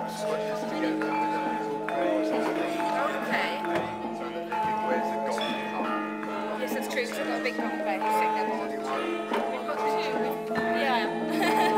Okay. Yes, that's true, because I've got a big puffer bear who's sitting there. We've got two. Yeah.